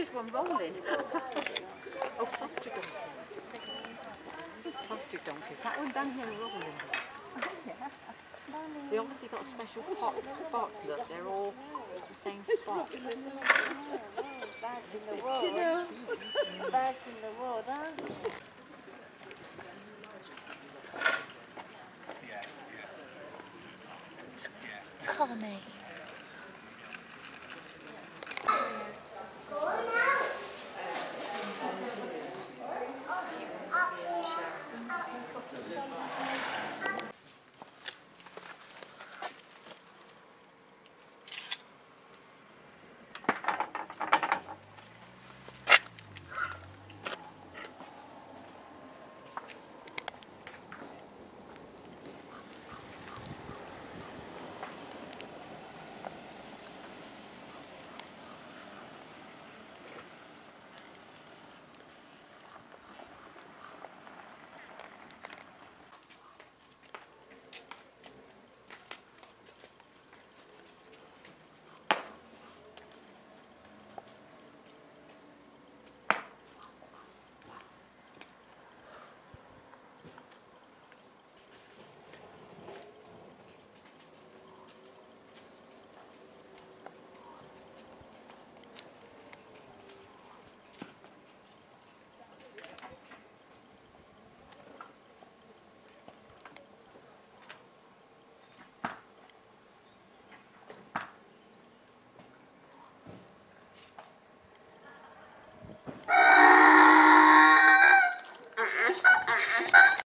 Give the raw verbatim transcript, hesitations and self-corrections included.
one rolling. Oh, sausage donkeys. Sausage donkeys. That one down here rolling. They obviously got a special pot spots. Look, they're all the same spot. Bags in the world. Bags in the world, aren't they? Connie. Yeah.